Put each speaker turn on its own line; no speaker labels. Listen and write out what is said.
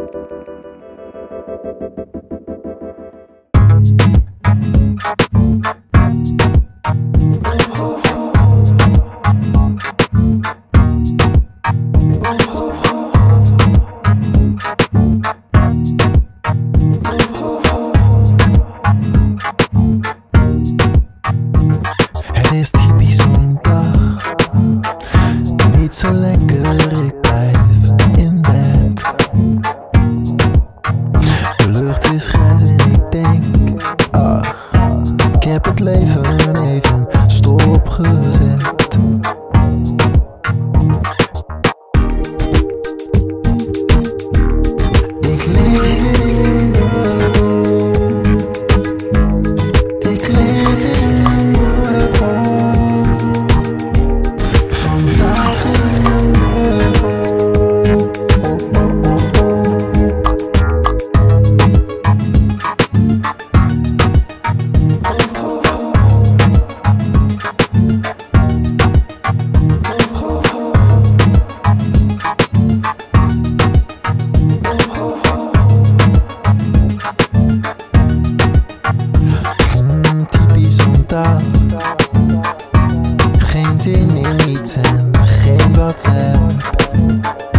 Het is typisch zo'n dag, niet zo lekker, ik blijf in bed. De lucht is grijs en ik denk, ik heb het leven even stopgezet. Ik leef in Bubbel, ik leef in Bubbel, vandaag in Bubbel. Typisch zo'n dag, geen zin in iets en geen WhatsApp.